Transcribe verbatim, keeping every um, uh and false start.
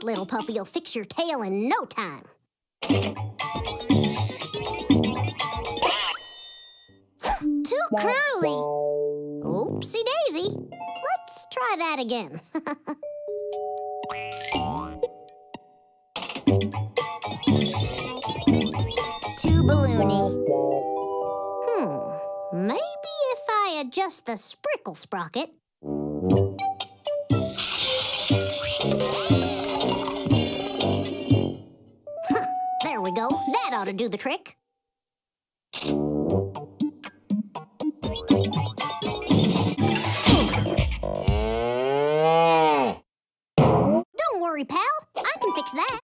This little puppy'll fix your tail in no time. Too curly. Oopsie daisy. Let's try that again. Too balloony. Hmm. Maybe if I adjust the sprinkle sprocket. There we go. That ought to do the trick. Don't worry, pal. I can fix that.